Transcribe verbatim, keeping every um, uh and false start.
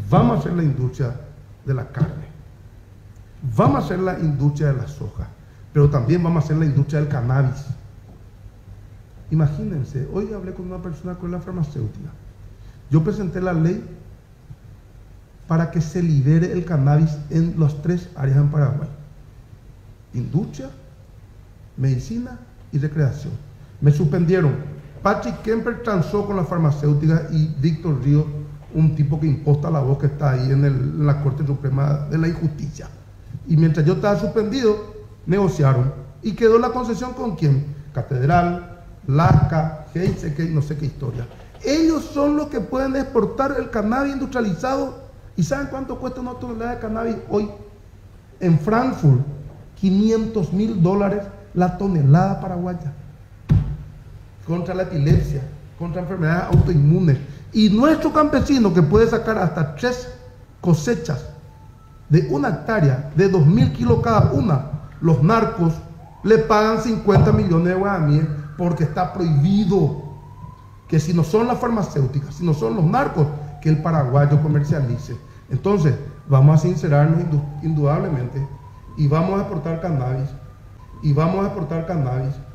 vamos a hacer la industria de la carne, vamos a hacer la industria de la soja, pero también vamos a hacer la industria del cannabis. Imagínense, hoy hablé con una persona con la farmacéutica. Yo presenté la ley para que se libere el cannabis en las tres áreas en Paraguay: industria, medicina y recreación. Me suspendieron. Patrick Kemper transó con la farmacéutica y Víctor Ríos, un tipo que imposta la voz, que está ahí en, el, en la Corte Suprema de la Injusticia. Y mientras yo estaba suspendido, negociaron. ¿Y quedó la concesión con quién? Catedral, Lasca, Heiseke, no sé qué historia. Ellos son los que pueden exportar el cannabis industrializado. ¿Y saben cuánto cuesta una tonelada de cannabis hoy? En Frankfurt, quinientos mil dólares la tonelada paraguaya. Contra la epilepsia, contra enfermedades autoinmunes. Y nuestro campesino, que puede sacar hasta tres cosechas de una hectárea, de dos mil kilos cada una, los narcos le pagan cincuenta millones de guaraníes porque está prohibido. Que si no son las farmacéuticas, si no son los narcos, que el paraguayo comercialice. Entonces, vamos a sincerarnos indudablemente y vamos a exportar cannabis, y vamos a exportar cannabis